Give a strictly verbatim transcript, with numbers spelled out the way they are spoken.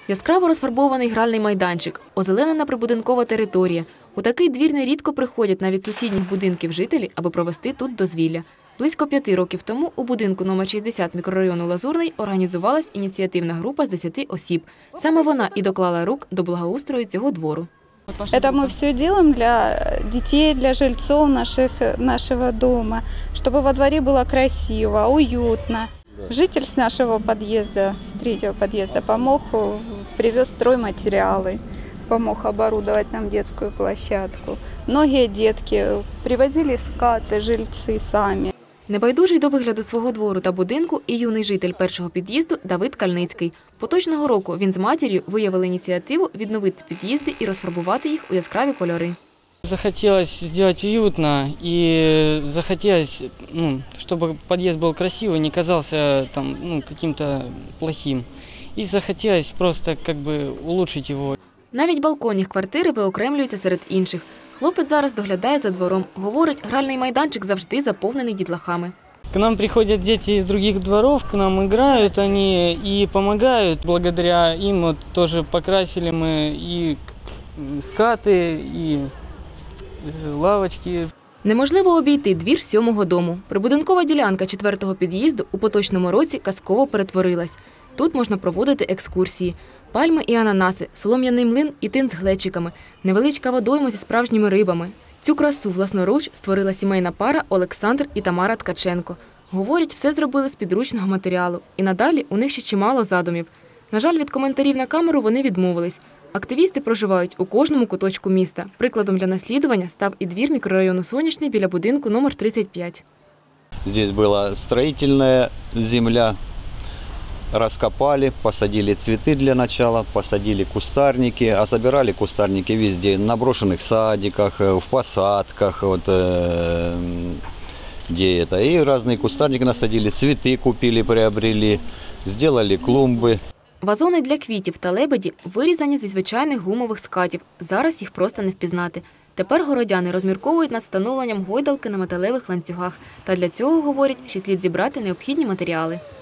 Яскраво розфарбований гральний майданчик, озеленена прибудинкова територія. У такий двір нерідко приходять навіть сусідніх будинків жителі, аби провести тут дозвілля. Близько п'яти років тому у будинку номер шістдесят мікрорайону Лазурний організувалась ініціативна група з десяти осіб. Саме вона і доклала рук до благоустрою цього двору. Это мы все делаем для детей, для жильцов наших, нашего дома, чтобы во дворе было красиво, уютно. Житель с нашего подъезда, с третьего подъезда, помог, привез стройматериалы, помог оборудовать нам детскую площадку. Многие детки привозили скаты, жильцы сами. Небайдужий до вигляду свого двору та будинку і юний житель першого під'їзду Давид Кальницький. Поточного року він з матір'ю виявили ініціативу відновити під'їзди і розфарбувати їх у яскраві кольори. Захотелось сделать уютно и захотелось, ну, чтобы подъезд был красивый, не казался там, ну, каким-то плохим. И захотелось просто как бы улучшить его. Навіть балкон їх квартири виокремлюється серед інших. Хлопець зараз доглядає за двором. Говорить, гральний майданчик завжди заповнений дітлахами. К нам приходят дети из других дворов, к нам играют они и помогают. Благодаря им вот тоже покрасили мы и скаты, и лавочки. Неможливо обійти двір сьомого дому. Прибудинкова ділянка четвертого під'їзду у поточному році казково перетворилась. Тут можна проводити екскурсії. Пальми і ананаси, солом'яний млин і тин з глечиками, невеличка водойма зі справжніми рибами. Цю красу власноруч створила сімейна пара Олександр і Тамара Ткаченко. Говорять, все зробили з підручного матеріалу. І надалі у них ще чимало задумів. На жаль, від коментарів на камеру вони відмовились. Активісти проживають у кожному куточку міста. Прикладом для наслідування став і двір мікрорайону Сонячний біля будинку номер тридцять п'ять. Здесь была строительная земля. Раскопали, посадили цветы для начала, посадили кустарники, а собирали кустарники везде, на брошенных садиках, в посадках, вот, э, где это. И разные кустарники насадили, цветы купили, приобрели, сделали клумбы. Вазони для квітів та лебеді вирізані зі звичайних гумових скатів. Зараз їх просто не впізнати. Тепер городяни розмірковують над встановленням гойдалки на металевих ланцюгах. Та для цього, говорять, ще слід зібрати необхідні матеріали.